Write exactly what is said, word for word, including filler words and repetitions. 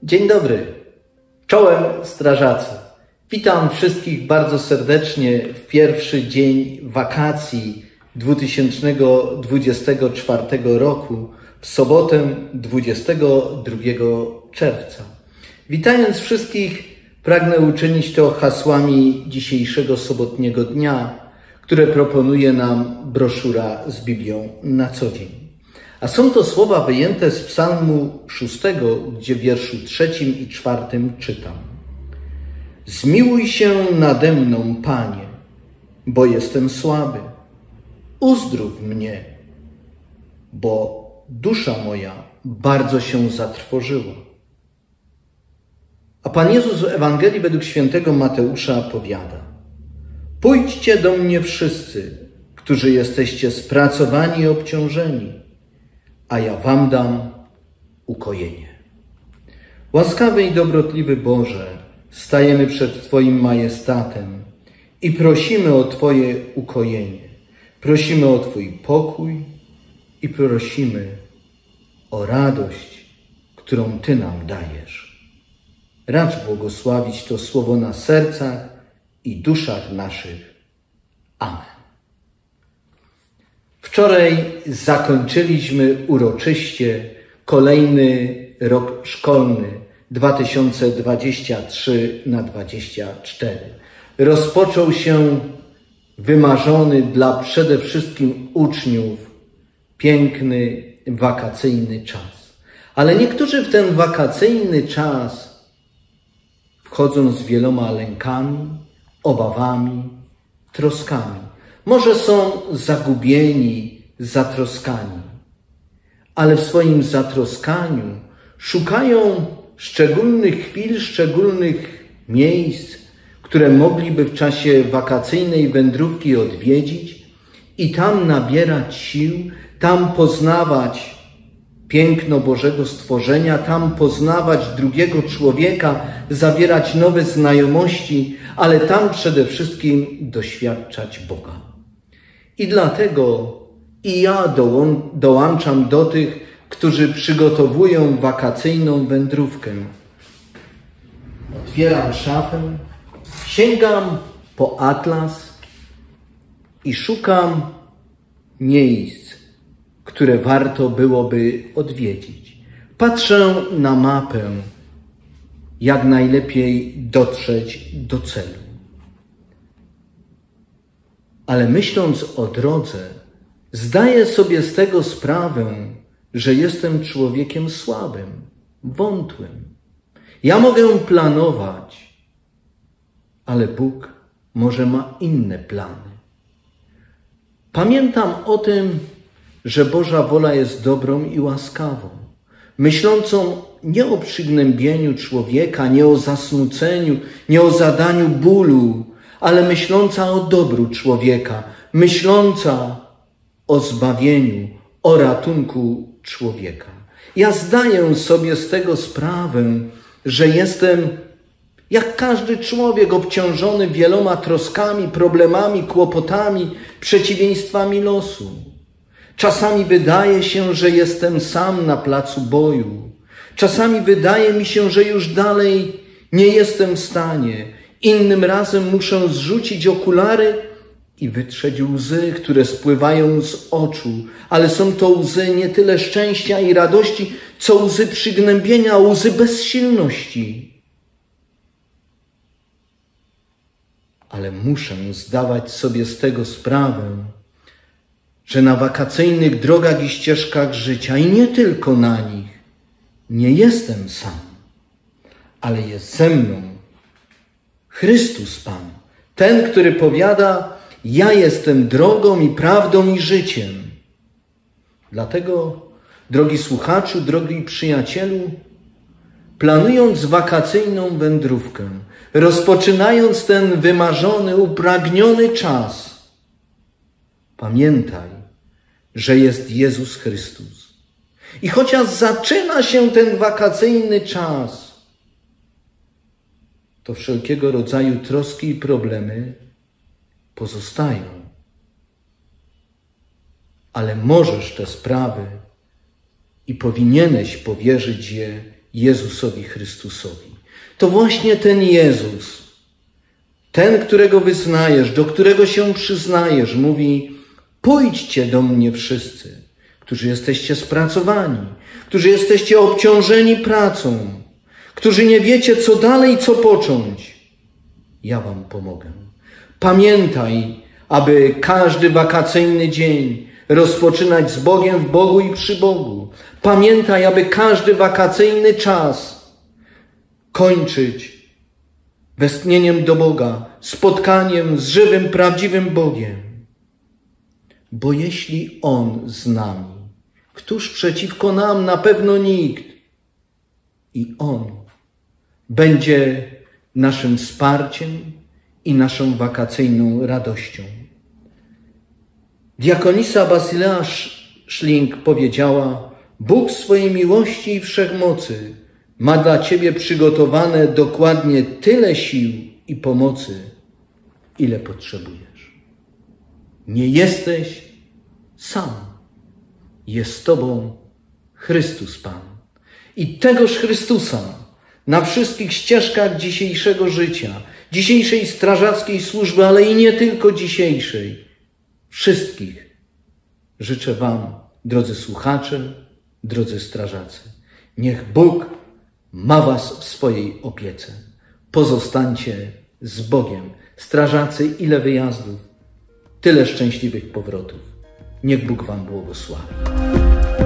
Dzień dobry, czołem strażacy. Witam wszystkich bardzo serdecznie w pierwszy dzień wakacji dwa tysiące dwudziestego czwartego roku, w sobotę dwudziestego drugiego czerwca. Witając wszystkich, pragnę uczynić to hasłami dzisiejszego sobotniego dnia, które proponuje nam broszura z Biblią na co dzień. A są to słowa wyjęte z psalmu szóstego, gdzie w wierszu trzecim i czwartym czytam: Zmiłuj się nade mną, Panie, bo jestem słaby. Uzdrów mnie, bo dusza moja bardzo się zatrwożyła. A Pan Jezus w Ewangelii według świętego Mateusza powiada: Pójdźcie do mnie wszyscy, którzy jesteście spracowani i obciążeni, a ja wam dam ukojenie. Łaskawy i dobrotliwy Boże, stajemy przed Twoim majestatem i prosimy o Twoje ukojenie. Prosimy o Twój pokój i prosimy o radość, którą Ty nam dajesz. Racz błogosławić to słowo na sercach i duszach naszych. Amen. Wczoraj zakończyliśmy uroczyście kolejny rok szkolny dwa tysiące dwudziesty trzeci na dwudziesty czwarty. Rozpoczął się wymarzony dla przede wszystkim uczniów piękny, wakacyjny czas. Ale niektórzy w ten wakacyjny czas wchodzą z wieloma lękami, obawami, troskami. Może są zagubieni, zatroskani, ale w swoim zatroskaniu szukają szczególnych chwil, szczególnych miejsc, które mogliby w czasie wakacyjnej wędrówki odwiedzić i tam nabierać sił, tam poznawać piękno Bożego stworzenia, tam poznawać drugiego człowieka, zawierać nowe znajomości, ale tam przede wszystkim doświadczać Boga. I dlatego i ja dołą- dołączam do tych, którzy przygotowują wakacyjną wędrówkę. Otwieram szafę, sięgam po atlas i szukam miejsc, które warto byłoby odwiedzić. Patrzę na mapę, jak najlepiej dotrzeć do celu. Ale myśląc o drodze, zdaję sobie z tego sprawę, że jestem człowiekiem słabym, wątłym. Ja mogę planować, ale Bóg może ma inne plany. Pamiętam o tym, że Boża wola jest dobrą i łaskawą, myślącą nie o przygnębieniu człowieka, nie o zasmuceniu, nie o zadaniu bólu, ale myśląca o dobru człowieka, myśląca o zbawieniu, o ratunku człowieka. Ja zdaję sobie z tego sprawę, że jestem jak każdy człowiek obciążony wieloma troskami, problemami, kłopotami, przeciwieństwami losu. Czasami wydaje się, że jestem sam na placu boju. Czasami wydaje mi się, że już dalej nie jestem w stanie. Innym razem muszę zrzucić okulary i wytrzeć łzy, które spływają z oczu. Ale są to łzy nie tyle szczęścia i radości, co łzy przygnębienia, łzy bezsilności. Ale muszę zdawać sobie z tego sprawę, że na wakacyjnych drogach i ścieżkach życia, i nie tylko na nich, nie jestem sam, ale jest ze mną Chrystus Pan, ten, który powiada: ja jestem drogą i prawdą i życiem. Dlatego, drogi słuchaczu, drogi przyjacielu, planując wakacyjną wędrówkę, rozpoczynając ten wymarzony, upragniony czas, pamiętaj, że jest Jezus Chrystus. I chociaż zaczyna się ten wakacyjny czas, to wszelkiego rodzaju troski i problemy pozostają. Ale możesz te sprawy i powinieneś powierzyć je Jezusowi Chrystusowi. To właśnie ten Jezus, ten, którego wyznajesz, do którego się przyznajesz, mówi: pójdźcie do mnie wszyscy, którzy jesteście spracowani, którzy jesteście obciążeni pracą, którzy nie wiecie, co dalej, co począć. Ja wam pomogę. Pamiętaj, aby każdy wakacyjny dzień rozpoczynać z Bogiem, w Bogu i przy Bogu. Pamiętaj, aby każdy wakacyjny czas kończyć westchnieniem do Boga, spotkaniem z żywym, prawdziwym Bogiem. Bo jeśli On z nami, któż przeciwko nam? Na pewno nikt. I On będzie naszym wsparciem i naszą wakacyjną radością. Diakonisa Basylea Schling powiedziała: Bóg w swojej miłości i wszechmocy ma dla ciebie przygotowane dokładnie tyle sił i pomocy, ile potrzebujesz. Nie jesteś sam. Jest z tobą Chrystus Pan. I tegoż Chrystusa na wszystkich ścieżkach dzisiejszego życia, dzisiejszej strażackiej służby, ale i nie tylko dzisiejszej, wszystkich życzę wam, drodzy słuchacze, drodzy strażacy. Niech Bóg ma was w swojej opiece. Pozostańcie z Bogiem. Strażacy, ile wyjazdów, tyle szczęśliwych powrotów. Niech Bóg wam błogosławi.